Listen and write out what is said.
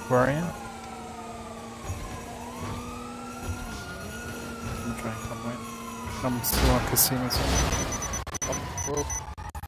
Where are you? I'm trying to come right. I'm still on casino zone. Up,